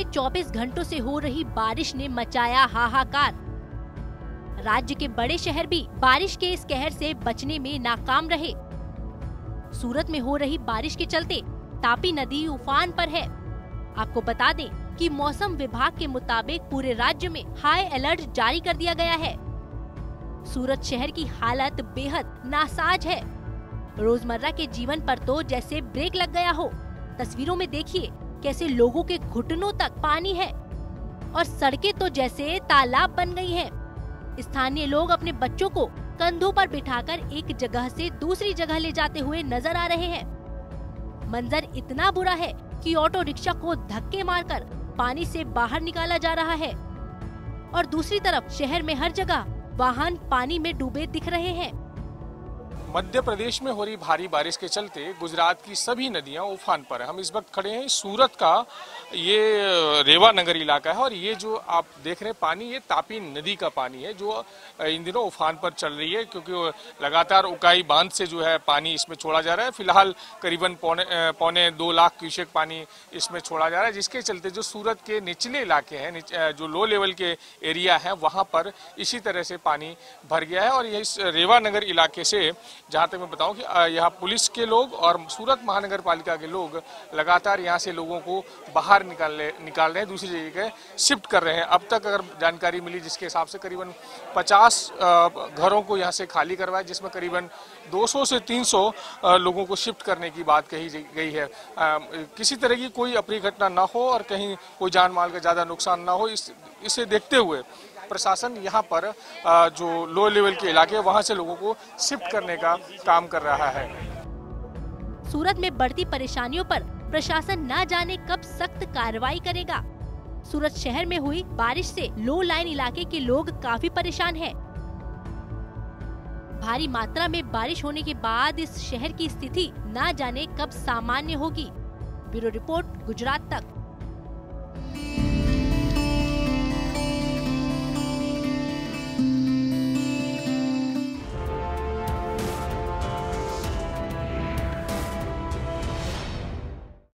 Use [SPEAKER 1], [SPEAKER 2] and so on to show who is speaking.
[SPEAKER 1] में 24 घंटों से हो रही बारिश ने मचाया हाहाकार। राज्य के बड़े शहर भी बारिश के इस कहर से बचने में नाकाम रहे। सूरत में हो रही बारिश के चलते तापी नदी उफान पर है। आपको बता दें कि मौसम विभाग के मुताबिक पूरे राज्य में हाई अलर्ट जारी कर दिया गया है। सूरत शहर की हालत बेहद नासाज है। रोजमर्रा के जीवन पर तो जैसे ब्रेक लग गया हो। तस्वीरों में देखिए कैसे लोगों के घुटनों तक पानी है और सड़कें तो जैसे तालाब बन गई हैं। स्थानीय लोग अपने बच्चों को कंधों पर बिठाकर एक जगह से दूसरी जगह ले जाते हुए नजर आ रहे हैं। मंजर इतना बुरा है कि ऑटो रिक्शा को धक्के मारकर पानी से बाहर निकाला जा रहा है और दूसरी तरफ शहर में हर जगह वाहन पानी में डूबे दिख रहे हैं।
[SPEAKER 2] मध्य प्रदेश में हो रही भारी बारिश के चलते गुजरात की सभी नदियां उफान पर है। हम इस वक्त खड़े हैं सूरत का ये रेवा नगर इलाका है और ये जो आप देख रहे हैं पानी, ये तापी नदी का पानी है जो इन दिनों उफान पर चल रही है, क्योंकि लगातार उकाई बांध से जो है पानी इसमें छोड़ा जा रहा है। फिलहाल करीबन पौने 2 लाख क्यूसेक पानी इसमें छोड़ा जा रहा है, जिसके चलते जो सूरत के निचले इलाके हैं, जो लो लेवल के एरिया है, वहाँ पर इसी तरह से पानी भर गया है। और यही रेवा नगर इलाके से जहाँ तक मैं बताऊं कि यहाँ पुलिस के लोग और सूरत महानगर पालिका के लोग लगातार यहाँ से लोगों को बाहर निकाल रहे हैं, दूसरी जगह शिफ्ट कर रहे हैं। अब तक अगर जानकारी मिली जिसके हिसाब से करीबन 50 घरों को यहाँ से खाली करवाया, जिसमें करीबन 200 से 300 लोगों को शिफ्ट करने की बात कही गई है। किसी तरह की कोई अप्रिय घटना ना हो और कहीं कोई जान माल का ज़्यादा नुकसान ना हो, इसे देखते हुए प्रशासन यहाँ पर जो लो लेवल के इलाके वहाँ से लोगों को शिफ्ट करने का काम कर रहा है।
[SPEAKER 1] सूरत में बढ़ती परेशानियों पर प्रशासन न जाने कब सख्त कार्रवाई करेगा। सूरत शहर में हुई बारिश से लो लाइन इलाके के लोग काफी परेशान हैं। भारी मात्रा में बारिश होने के बाद इस शहर की स्थिति न जाने कब सामान्य होगी। ब्यूरो रिपोर्ट, गुजरात तक।